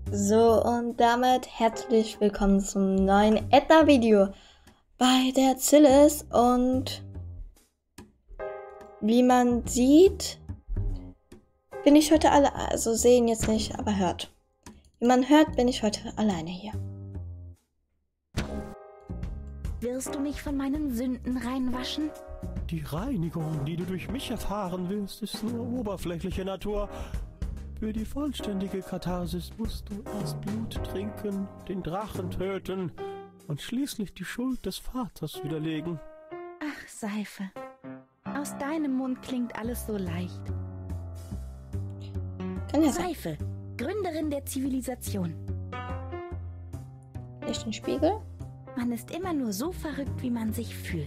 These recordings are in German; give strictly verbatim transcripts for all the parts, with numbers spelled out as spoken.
So, und damit herzlich willkommen zum neuen Edna-Video bei der Zillis. Und wie man sieht, bin ich heute alle, also sehen jetzt nicht, aber hört. Wie man hört, bin ich heute alleine hier. Wirst du mich von meinen Sünden reinwaschen? Die Reinigung, die du durch mich erfahren willst, ist nur oberflächliche Natur. Für die vollständige Katharsis musst du erst Blut trinken, den Drachen töten und schließlich die Schuld des Vaters widerlegen. Ach, Seife. Aus deinem Mund klingt alles so leicht. Kann ja sein. Seife, Gründerin der Zivilisation. Nicht den Spiegel? Man ist immer nur so verrückt, wie man sich fühlt.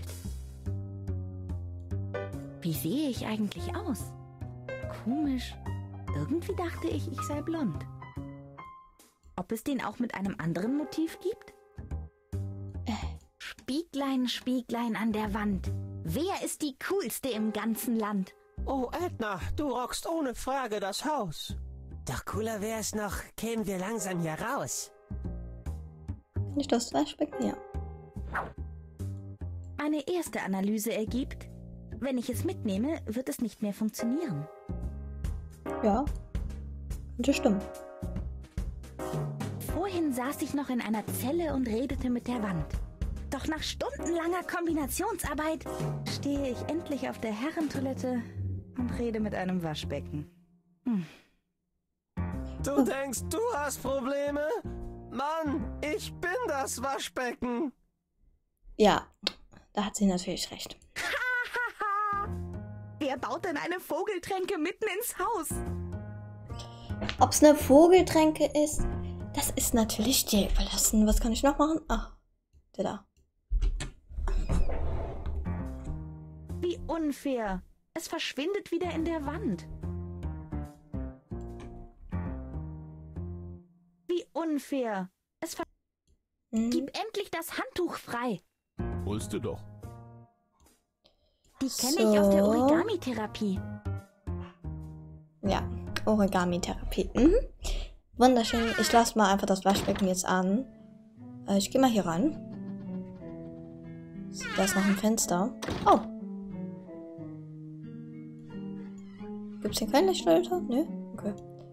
Wie sehe ich eigentlich aus? Komisch. Irgendwie dachte ich, ich sei blond. Ob es den auch mit einem anderen Motiv gibt? Äh, Spieglein, Spieglein an der Wand. Wer ist die coolste im ganzen Land? Oh, Edna, du rockst ohne Frage das Haus. Doch cooler wär's noch, kämen wir langsam hier raus. Nicht das Waschbecken, ja. Eine erste Analyse ergibt, wenn ich es mitnehme, wird es nicht mehr funktionieren. Ja, könnte stimmen. Vorhin saß ich noch in einer Zelle und redete mit der Wand. Doch nach stundenlanger Kombinationsarbeit stehe ich endlich auf der Herrentoilette und rede mit einem Waschbecken. Hm. Du denkst, du hast Probleme? Mann, ich bin das Waschbecken. Ja, da hat sie natürlich recht. Wer baut denn eine Vogeltränke mitten ins Haus? Ob es eine Vogeltränke ist, das ist natürlich dir überlassen. Was kann ich noch machen? Ach, der da. Wie unfair. Es verschwindet wieder in der Wand. Wie unfair. Es ver Hm. Gib endlich das Handtuch frei. Holst du doch. Die kenne So. ich aus der Origami-Therapie. Ja, Origami-Therapie. Mhm. Wunderschön. Ich lasse mal einfach das Waschbecken jetzt an. Äh, ich gehe mal hier rein. So, da ist noch ein Fenster. Oh. Gibt es hier kein Lichtschalter? Nö? Okay.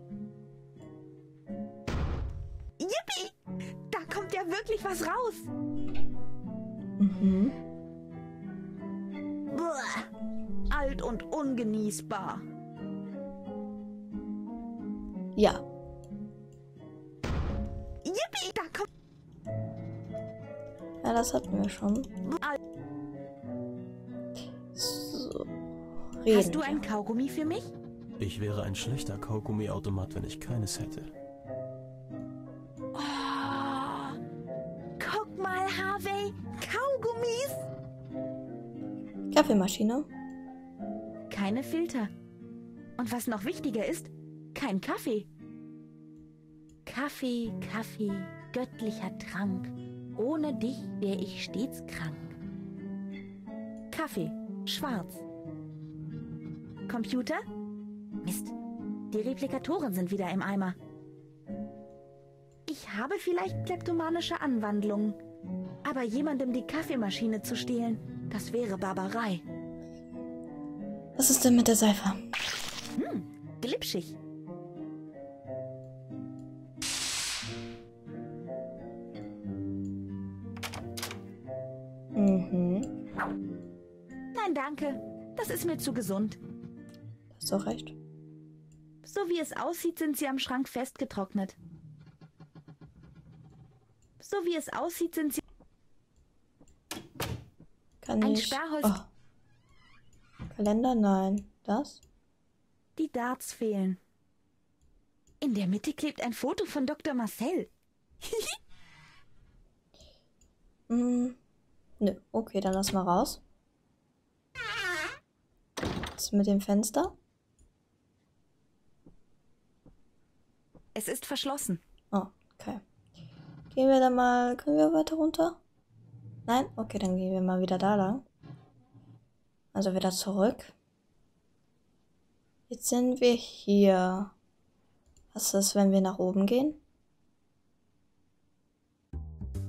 Yippie! Da kommt ja wirklich was raus. Mhm. Buah, alt und ungenießbar. Ja. Yippie! Da kommt... Ja, das hatten wir schon. Al- So. Reden Hast du wir. ein Kaugummi für mich? Ich wäre ein schlechter Kaugummiautomat, wenn ich keines hätte. Oh, guck mal, Harvey. Kaugummis. Kaffeemaschine. Keine Filter. Und was noch wichtiger ist, kein Kaffee. Kaffee, Kaffee, göttlicher Trank. Ohne dich wäre ich stets krank. Kaffee, schwarz. Computer? Mist, die Replikatoren sind wieder im Eimer. Ich habe vielleicht kleptomanische Anwandlungen. Aber jemandem die Kaffeemaschine zu stehlen, das wäre Barbarei. Was ist denn mit der Seife? Hm, glitschig. Mhm. Nein, danke. Das ist mir zu gesund. Hast du recht. So wie es aussieht, sind sie am Schrank festgetrocknet. So wie es aussieht, sind sie... Kann Ein ich... Sperrholz... Oh. Kalender? Nein. Das? Die Darts fehlen. In der Mitte klebt ein Foto von Doktor Marcel. Hm. Nö. Okay, dann lass mal raus. Was ist mit dem Fenster? Es ist verschlossen. Oh, okay. Gehen wir dann mal... Können wir weiter runter? Nein? Okay, dann gehen wir mal wieder da lang. Also wieder zurück. Jetzt sind wir hier. Was ist, wenn wir nach oben gehen?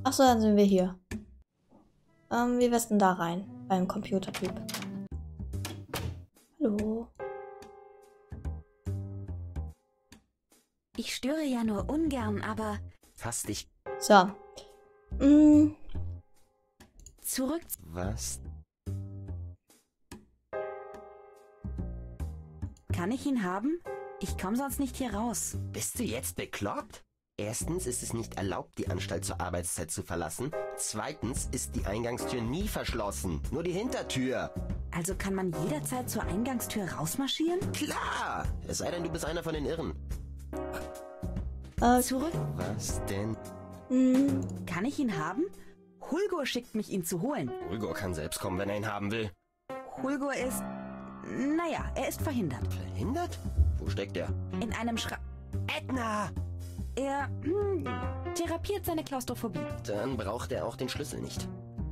Achso, dann sind wir hier. Ähm, wie wär's denn da rein? Beim Computertyp. Hallo. Ich störe ja nur ungern, aber Fass dich. So. Mm, zurück. Was? Kann ich ihn haben? Ich komme sonst nicht hier raus. Bist du jetzt bekloppt? Erstens ist es nicht erlaubt, die Anstalt zur Arbeitszeit zu verlassen. Zweitens ist die Eingangstür nie verschlossen. Nur die Hintertür. Also kann man jederzeit zur Eingangstür rausmarschieren? Klar! Es sei denn, du bist einer von den Irren. äh, Zurück. Was denn? mm, Kann ich ihn haben? Hulgur schickt mich, ihn zu holen. Ulgor kann selbst kommen, wenn er ihn haben will. Hulgur ist... Naja, er ist verhindert. Verhindert? Wo steckt er? In einem Schra... Edna! Er hm, therapiert seine Klaustrophobie. Dann braucht er auch den Schlüssel nicht.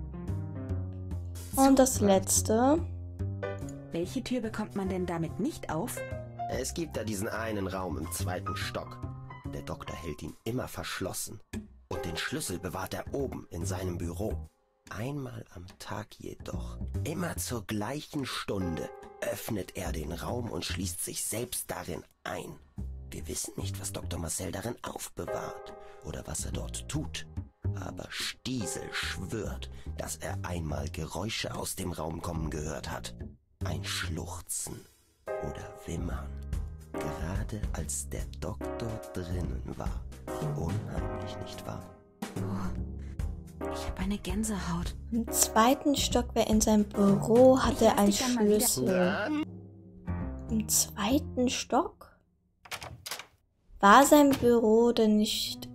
und das letzte. Welche Tür bekommt man denn damit nicht auf? Es gibt da diesen einen Raum im zweiten Stock. Der Doktor hält ihn immer verschlossen. Und den Schlüssel bewahrt er oben in seinem Büro. Einmal am Tag jedoch, immer zur gleichen Stunde, öffnet er den Raum und schließt sich selbst darin ein. Wir wissen nicht, was Doktor Marcel darin aufbewahrt oder was er dort tut. Aber Stiesel schwört, dass er einmal Geräusche aus dem Raum kommen gehört hat. Ein Schluchzen oder Wimmern. Gerade als der Doktor drinnen war. Unheimlich, nicht wahr? Ich habe eine Gänsehaut. Im zweiten Stockwerk in seinem Büro hat Ich er lass einen dich dann mal wieder- Schlüssel. Dann Im zweiten Stock? War sein Büro denn nicht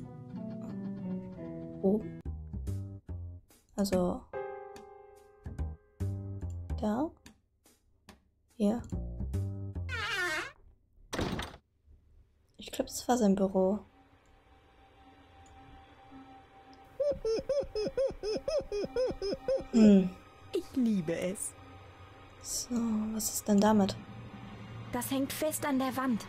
oben? Also da? Hier? Ich glaube, das war sein Büro. Hm. Ich liebe es. So, was ist denn damit? Das hängt fest an der Wand.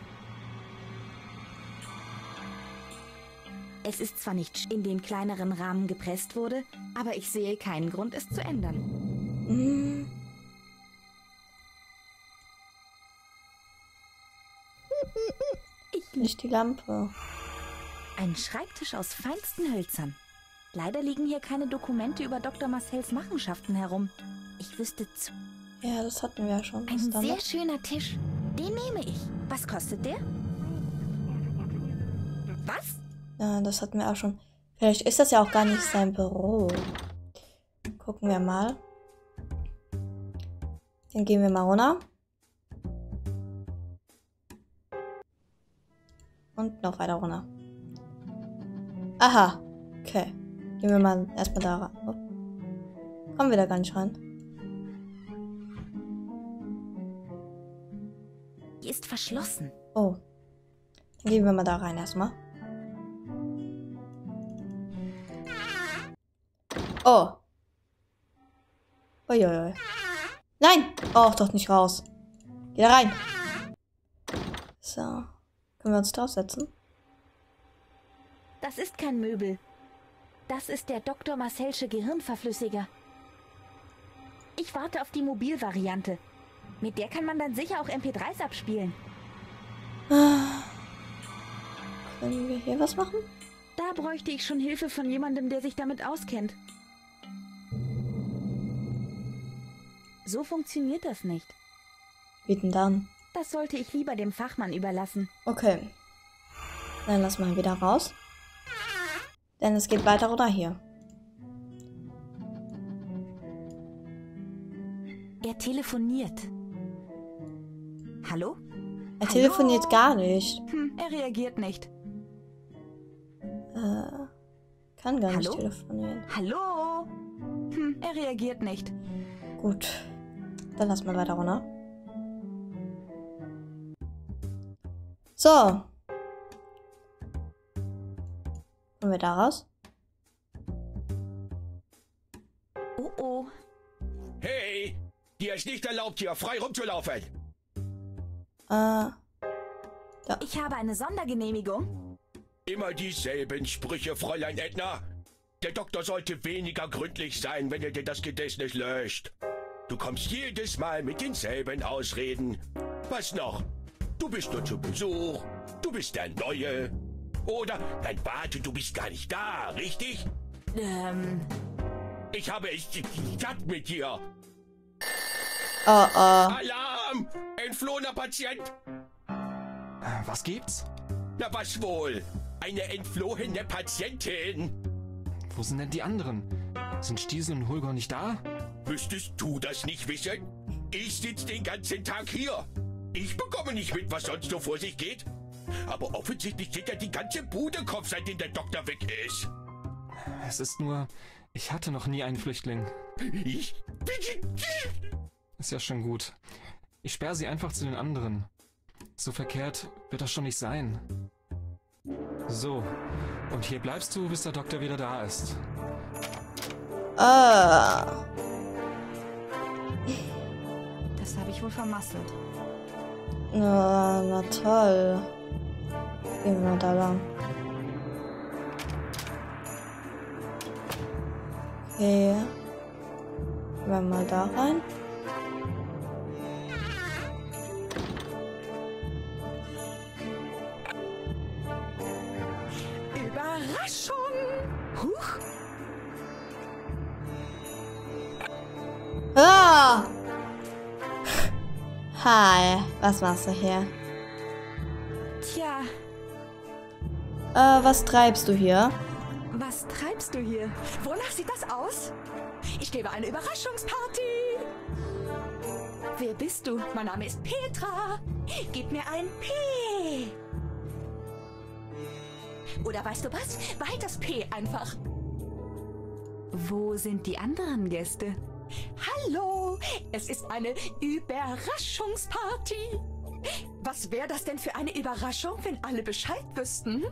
Es ist zwar nicht in den kleineren Rahmen gepresst wurde, aber ich sehe keinen Grund, es zu ändern. Hm. Ich Nicht die Lampe. Ein Schreibtisch aus feinsten Hölzern. Leider liegen hier keine Dokumente über Doktor Marcels Machenschaften herum. Ich wüsste zu... Ja, das hatten wir ja schon. Was Ein ist damit? sehr schöner Tisch. Den nehme ich. Was kostet der? Was? Ja, das hatten wir auch schon. Vielleicht ist das ja auch gar nicht sein Büro. Gucken wir mal. Dann gehen wir mal runter. Und noch weiter runter. Aha. Okay. Gehen wir mal erstmal da ran. Oh. Kommen wir da gar nicht rein. Die ist verschlossen. Oh. Dann gehen wir mal da rein erstmal. Oh. Uiuiui. Nein! Oh, doch nicht raus. Geh da rein. So. Können wir uns draufsetzen? Das ist kein Möbel. Das ist der Doktor Marcelsche Gehirnverflüssiger. Ich warte auf die Mobilvariante. Mit der kann man dann sicher auch M P drei s abspielen. Ah. Können wir hier was machen? Da bräuchte ich schon Hilfe von jemandem, der sich damit auskennt. So funktioniert das nicht. Wie denn dann? Das sollte ich lieber dem Fachmann überlassen. Okay. Dann lass mal wieder raus. Denn es geht weiter runter hier. Er telefoniert. Hallo? Er Hallo? telefoniert gar nicht. Hm, er reagiert nicht. Äh, kann gar nicht Hallo? telefonieren. Hallo? Hm, er reagiert nicht. Gut. Dann lass mal weiter runter. So. Kommen wir da raus? Oh oh. Hey, dir ist nicht erlaubt, hier frei rumzulaufen. Äh, Ich habe eine Sondergenehmigung. Immer dieselben Sprüche, Fräulein Edna. Der Doktor sollte weniger gründlich sein, wenn er dir das Gedächtnis löscht. Du kommst jedes Mal mit denselben Ausreden. Was noch? Du bist nur zu Besuch. Du bist der Neue. Oder, nein, warte, du bist gar nicht da, richtig? Ähm, Ich habe es satt mit dir. Oh, oh. Alarm! Entflohener Patient! Was gibt's? Na was wohl? Eine entflohene Patientin. Wo sind denn die anderen? Sind Stiesel und Holger nicht da? Müsstest du das nicht wissen? Ich sitze den ganzen Tag hier. Ich bekomme nicht mit, was sonst so vor sich geht. Aber offensichtlich steht ja die ganze Bude Kopf, seitdem der Doktor weg ist. Es ist nur, ich hatte noch nie einen Flüchtling. Ich? Ist ja schon gut. Ich sperre sie einfach zu den anderen. So verkehrt wird das schon nicht sein. So, und hier bleibst du, bis der Doktor wieder da ist. Ah. das habe ich wohl vermasselt. Na, na toll. Gehen wir mal da lang. Okay. Gehen wir mal da rein. Überraschung! Huch! Ah! Hi, was machst du hier? Tja, Äh, was treibst du hier? was treibst du hier? Wonach sieht das aus? Ich gebe eine Überraschungsparty. Wer bist du? Mein Name ist Petra. Gib mir ein P. Oder weißt du was? Behalt das P einfach. Wo sind die anderen Gäste? Hallo, es ist eine Überraschungsparty. Was wäre das denn für eine Überraschung, wenn alle Bescheid wüssten?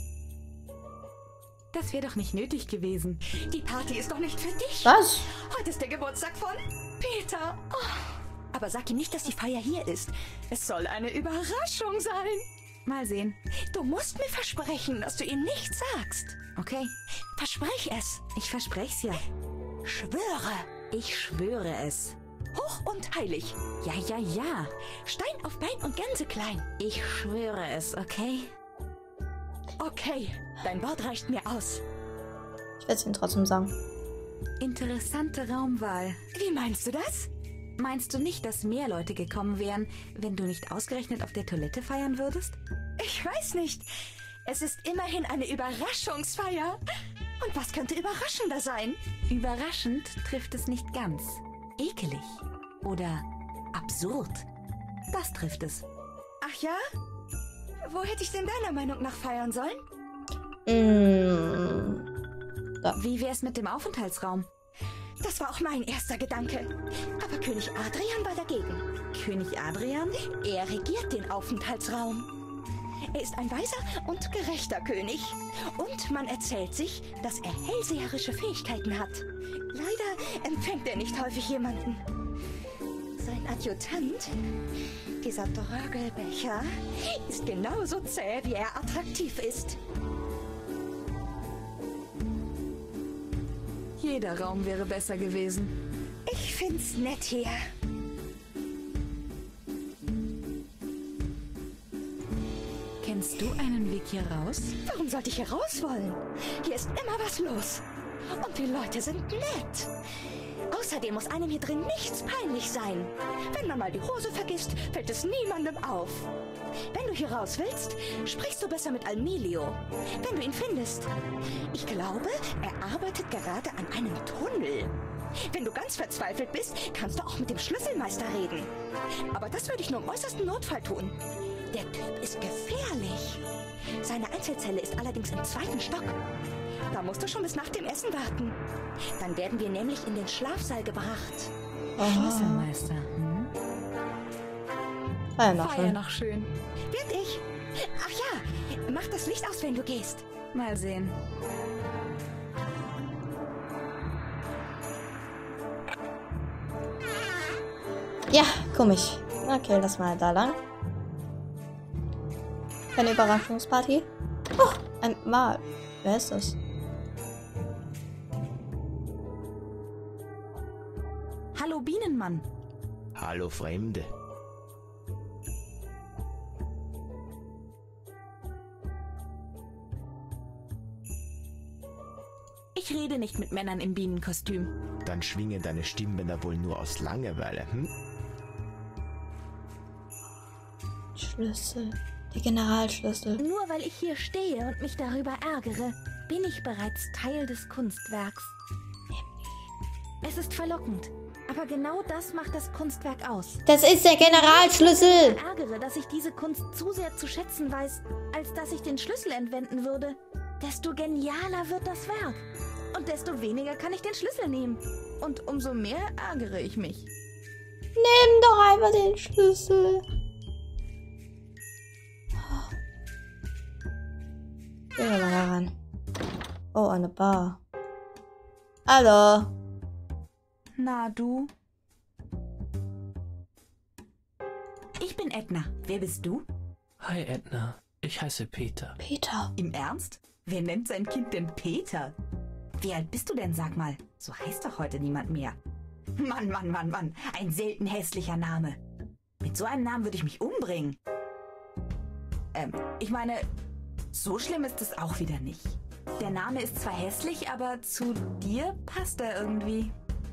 Das wäre doch nicht nötig gewesen. Die Party ist doch nicht für dich. Was? Heute ist der Geburtstag von Peter. Oh. Aber sag ihm nicht, dass die Feier hier ist. Es soll eine Überraschung sein. Mal sehen. Du musst mir versprechen, dass du ihm nichts sagst. Okay. Versprech es. Ich versprech's ja. Schwöre. Ich schwöre es. Hoch und heilig. Ja, ja, ja. Stein auf Bein und Gänseklein. Ich schwöre es, okay? Okay. Dein Wort reicht mir aus. Ich werde es ihm trotzdem sagen. Interessante Raumwahl. Wie meinst du das? Meinst du nicht, dass mehr Leute gekommen wären, wenn du nicht ausgerechnet auf der Toilette feiern würdest? Ich weiß nicht. Es ist immerhin eine Überraschungsfeier. Und was könnte überraschender sein? Überraschend trifft es nicht ganz. Ekelig. Oder absurd. Das trifft es. Ach ja? Wo hätte ich denn deiner Meinung nach feiern sollen? Mm. Wie wär's mit dem Aufenthaltsraum? Das war auch mein erster Gedanke. Aber König Adrian war dagegen. König Adrian? Er regiert den Aufenthaltsraum. Er ist ein weiser und gerechter König. Und man erzählt sich, dass er hellseherische Fähigkeiten hat. Leider empfängt er nicht häufig jemanden. Sein Adjutant, dieser Drögelbecher, ist genauso zäh, wie er attraktiv ist. Jeder Raum wäre besser gewesen. Ich find's nett hier. Kennst du einen Weg hier raus? Warum sollte ich hier raus wollen? Hier ist immer was los. Und die Leute sind nett. Außerdem muss einem hier drin nichts peinlich sein. Wenn man mal die Hose vergisst, fällt es niemandem auf. Wenn du hier raus willst, sprichst du besser mit Almilio. Wenn du ihn findest. Ich glaube, er arbeitet gerade an einem Tunnel. Wenn du ganz verzweifelt bist, kannst du auch mit dem Schlüsselmeister reden. Aber das würde ich nur im äußersten Notfall tun. Der Typ ist gefährlich. Seine Einzelzelle ist allerdings im zweiten Stock. Da musst du schon bis nach dem Essen warten. Dann werden wir nämlich in den Schlafsaal gebracht. Schlüsselmeister, hm? Feier noch Feier schön. noch schön. Werd ich. Ach ja, mach das Licht aus, wenn du gehst. Mal sehen. Ja, komisch. Okay, lass mal da lang. Keine Überraschungsparty. Oh, ein Mal. Wer ist das? Ehrenmann. Hallo Fremde. Ich rede nicht mit Männern im Bienenkostüm. Dann schwingen deine Stimmbänder wohl nur aus Langeweile, hm? Schlüssel. Der Generalschlüssel. Nur weil ich hier stehe und mich darüber ärgere, bin ich bereits Teil des Kunstwerks. Es ist verlockend, aber genau das macht das Kunstwerk aus. Das ist der Generalschlüssel. Ich ärgere, dass ich diese Kunst zu sehr zu schätzen weiß, als dass ich den Schlüssel entwenden würde. Desto genialer wird das Werk. Und desto weniger kann ich den Schlüssel nehmen. Und umso mehr ärgere ich mich. Nimm doch einfach den Schlüssel. Gehen wir mal da ran. Oh, eine Bar. Hallo. Na, du? Ich bin Edna. Wer bist du? Hi Edna, ich heiße Peter. Peter. Im Ernst? Wer nennt sein Kind denn Peter? Wie alt bist du denn, sag mal? So heißt doch heute niemand mehr. Mann, Mann, Mann, Mann. Ein selten hässlicher Name. Mit so einem Namen würde ich mich umbringen. Ähm, ich meine, so schlimm ist es auch wieder nicht. Der Name ist zwar hässlich, aber zu dir passt er irgendwie.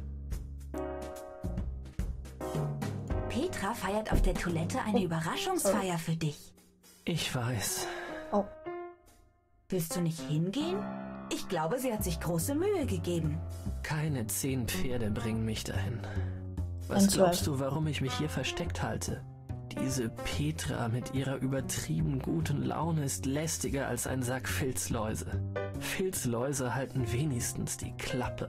Petra feiert auf der Toilette eine Oh. Überraschungsfeier für dich. Ich weiß. Oh. Willst du nicht hingehen? Ich glaube, sie hat sich große Mühe gegeben. Keine zehn Pferde bringen mich dahin. Ein Was Zwölf. glaubst du, warum ich mich hier versteckt halte? Diese Petra mit ihrer übertrieben guten Laune ist lästiger als ein Sack Filzläuse. Filzläuse halten wenigstens die Klappe.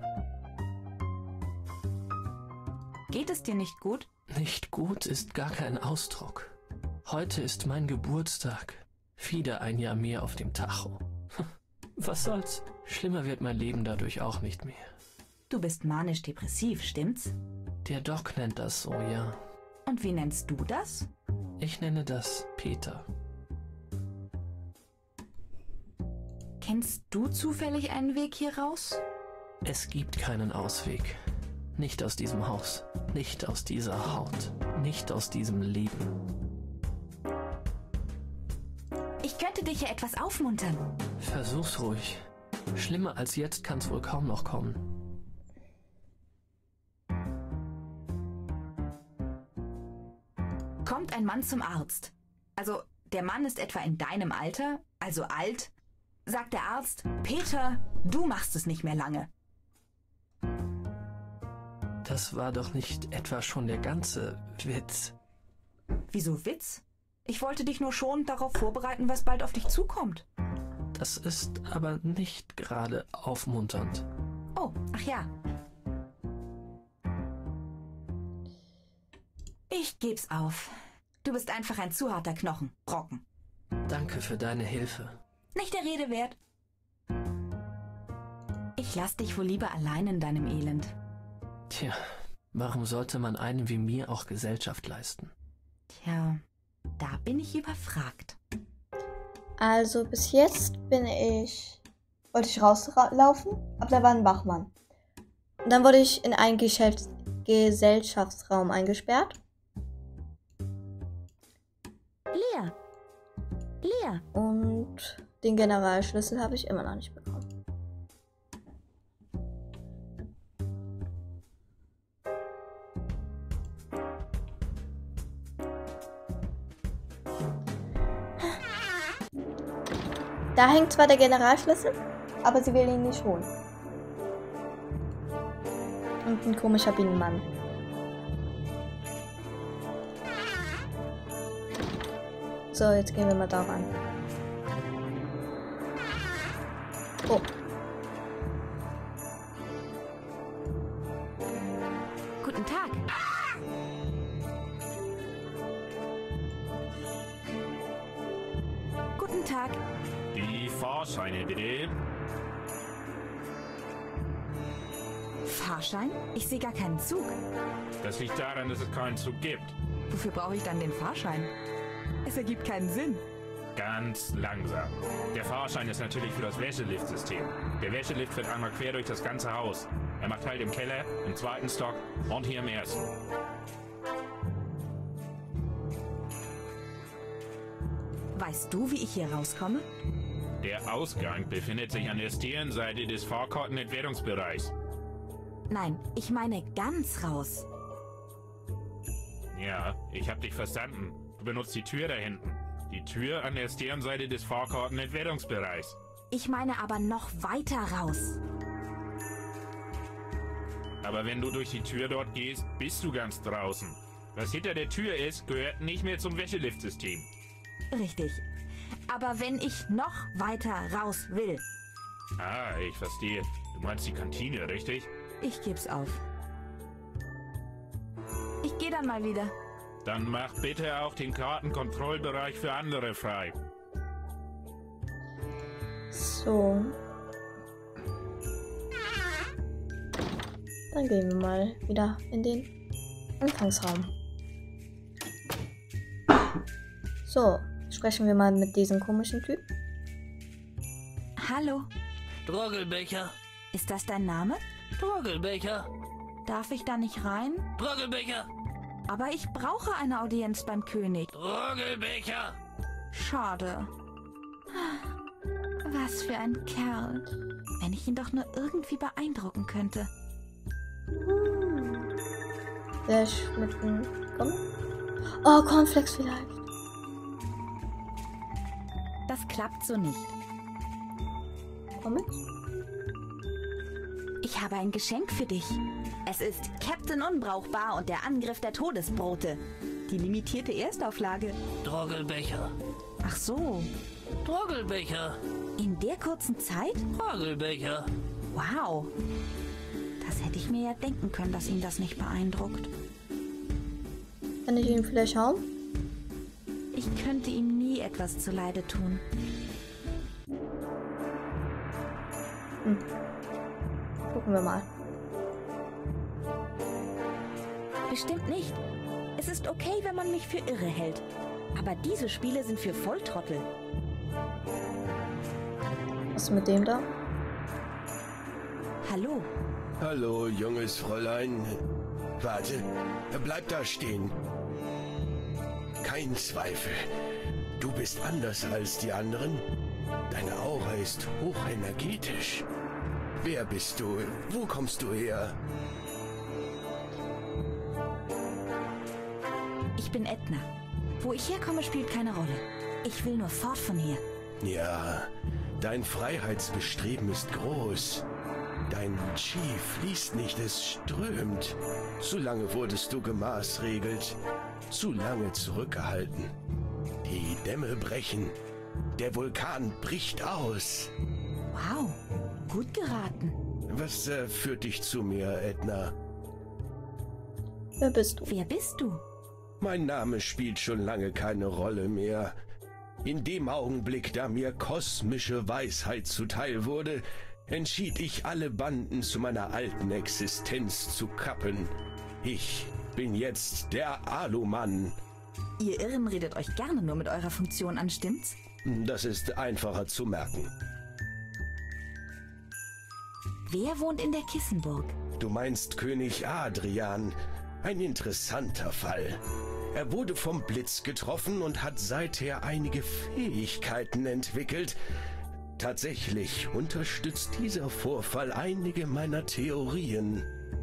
Geht es dir nicht gut? Nicht gut ist gar kein Ausdruck. Heute ist mein Geburtstag. Wieder ein Jahr mehr auf dem Tacho. Was soll's? Schlimmer wird mein Leben dadurch auch nicht mehr. Du bist manisch-depressiv, stimmt's? Der Doc nennt das so, ja. Und wie nennst du das? Ich nenne das Peter. Kennst du zufällig einen Weg hier raus? Es gibt keinen Ausweg. Nicht aus diesem Haus, nicht aus dieser Haut, nicht aus diesem Leben. Ich könnte dich ja etwas aufmuntern. Versuch's ruhig. Schlimmer als jetzt kann's wohl kaum noch kommen. Kommt ein Mann zum Arzt. Also, der Mann ist etwa in deinem Alter, also alt. Sagt der Arzt, Peter, du machst es nicht mehr lange. Das war doch nicht etwa schon der ganze Witz. Wieso Witz? Ich wollte dich nur schon darauf vorbereiten, was bald auf dich zukommt. Das ist aber nicht gerade aufmunternd. Oh, ach ja. Ich geb's auf. Du bist einfach ein zu harter Knochen, Brocken. Danke für deine Hilfe. Nicht der Rede wert. Ich lass dich wohl lieber allein in deinem Elend. Tja, warum sollte man einem wie mir auch Gesellschaft leisten? Tja, da bin ich überfragt. Also bis jetzt bin ich... Wollte ich rauslaufen, aber da war ein Wachmann. Und dann wurde ich in einen Geschäfts Gesellschaftsraum eingesperrt. Leer. Leer. Und den Generalschlüssel habe ich immer noch nicht bekommen. Da hängt zwar der Generalschlüssel, aber sie will ihn nicht holen. Und ein komischer Bienenmann. So, jetzt gehen wir mal da ran. Oh. Guten Tag. Guten Tag. Die Fahrscheine bitte. Fahrschein? Ich sehe gar keinen Zug. Das liegt daran, dass es keinen Zug gibt. Wofür brauche ich dann den Fahrschein? Es ergibt keinen Sinn. Ganz langsam. Der Fahrschein ist natürlich für das Wäscheliftsystem. Der Wäschelift fährt einmal quer durch das ganze Haus. Er macht halt im Keller, im zweiten Stock und hier im ersten. Weißt du, wie ich hier rauskomme? Der Ausgang befindet sich an der Stirnseite des Fahrkartenentwertungsbereichs. Nein, ich meine ganz raus. Ja, ich hab dich verstanden. Du benutzt die Tür da hinten. Die Tür an der Stirnseite des Fahrkartenentwertungsbereichs. Ich meine aber noch weiter raus. Aber wenn du durch die Tür dort gehst, bist du ganz draußen. Was hinter der Tür ist, gehört nicht mehr zum Wäscheliftsystem. Richtig. Aber wenn ich noch weiter raus will. Ah, ich verstehe. Du meinst die Kantine, richtig? Ich geb's auf. Ich gehe dann mal wieder. Dann mach bitte auch den Kartenkontrollbereich für andere frei. So. Dann gehen wir mal wieder in den Anfangsraum. So, sprechen wir mal mit diesem komischen Typ. Hallo, Droggelbecher, ist das dein Name? Droggelbecher, Darf ich da nicht rein? Droggelbecher, Aber ich brauche eine Audienz beim König. Droggelbecher. Schade. Was für ein Kerl. Wenn ich ihn doch nur irgendwie beeindrucken könnte. Soll ich mit dem... Komm. Oh, Cornflakes vielleicht. Das klappt so nicht. Komm mit. Ich habe ein Geschenk für dich. Es ist Captain Unbrauchbar und der Angriff der Todesbrote. Die limitierte Erstauflage. Droggelbecher, Ach so. Droggelbecher, In der kurzen Zeit? Droggelbecher. Wow. Das hätte ich mir ja denken können, dass ihn das nicht beeindruckt. Kann ich ihn vielleicht hauen? Ich könnte ihm nie etwas zuleide tun. Hm. Gucken wir mal. Bestimmt nicht. Es ist okay, wenn man mich für irre hält. Aber diese Spiele sind für Volltrottel. Was ist mit dem da? Hallo. Hallo, junges Fräulein. Warte, bleib da stehen. Kein Zweifel. Du bist anders als die anderen. Deine Aura ist hochenergetisch. Wer bist du? Wo kommst du her? Ich bin Edna. Wo ich herkomme, spielt keine Rolle. Ich will nur fort von hier. Ja, dein Freiheitsbestreben ist groß. Dein Chi fließt nicht, es strömt. Zu lange wurdest du gemaßregelt, zu lange zurückgehalten. Die Dämme brechen, der Vulkan bricht aus. Wow, gut geraten. Was äh, führt dich zu mir, Edna? Wer bist du? Wer bist du? Mein Name spielt schon lange keine Rolle mehr. In dem Augenblick, da mir kosmische Weisheit zuteil wurde, entschied ich, alle Banden zu meiner alten Existenz zu kappen. Ich bin jetzt der Alumann. Ihr Irren redet euch gerne nur mit eurer Funktion an, stimmt's? Das ist einfacher zu merken. Wer wohnt in der Kissenburg? Du meinst König Adrian. Ein interessanter Fall. Er wurde vom Blitz getroffen und hat seither einige Fähigkeiten entwickelt. Tatsächlich unterstützt dieser Vorfall einige meiner Theorien.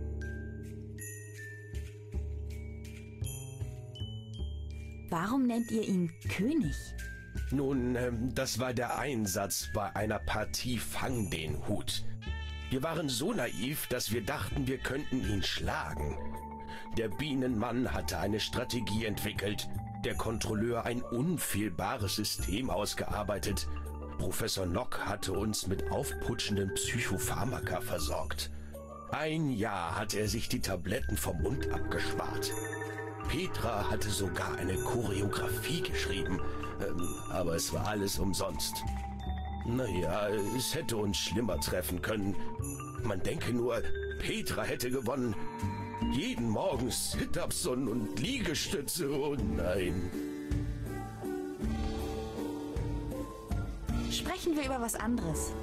Warum nennt ihr ihn König? Nun, ähm, das war der Einsatz bei einer Partie Fang den Hut. Wir waren so naiv, dass wir dachten, wir könnten ihn schlagen. Der Bienenmann hatte eine Strategie entwickelt, der Kontrolleur ein unfehlbares System ausgearbeitet. Professor Nock hatte uns mit aufputschenden Psychopharmaka versorgt. Ein Jahr hatte er sich die Tabletten vom Mund abgespart. Petra hatte sogar eine Choreografie geschrieben, ähm, aber es war alles umsonst. Naja, es hätte uns schlimmer treffen können. Man denke nur, Petra hätte gewonnen. Jeden Morgen Sit-Ups und Liegestütze, oh nein. Sprechen wir über was anderes.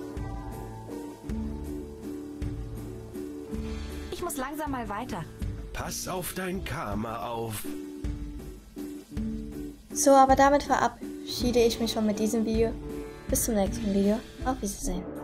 Ich muss langsam mal weiter. Pass auf dein Karma auf. So, aber damit verabschiede ich mich schon mit diesem Video. Bis zum nächsten Video. Auf Wiedersehen.